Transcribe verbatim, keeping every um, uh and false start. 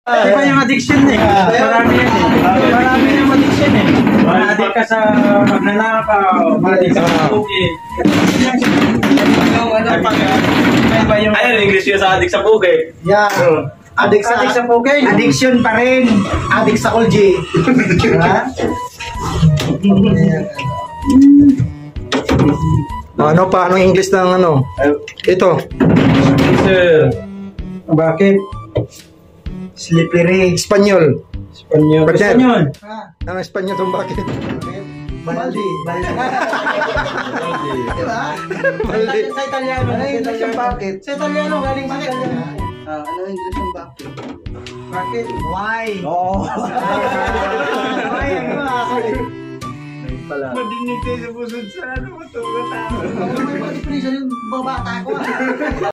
Iba yung addiction eh. Marami yan eh. Marami yung addiction eh. Ma-addict ka sa magnanakaw, ma-addict ka sa pugi. Yung ano pag... Ayun, English yun sa addict sa pugi. Yeah. Addict sa, Addict sa pugi. addiction pa rin. Addict sa Colgy. Diba? Ano pa? Anong English ng ano? Ito. Sir. Bakit? Slippery. Espanyol. Espanyol. Bakit? Espanyol. Ang Espanyol itong bakit? Baldi. Baldi. Diba? Baldi. Sa Italiano. Ano yung English yung bakit? Sa Italiano, galing sa Italiano. Ah, ano yung English yung bakit? Bakit? Why? Oo. Why? Ano makakali? Madinig kayo sa pusod sa ano mo ito. Ano yung definition yung babata ko ah.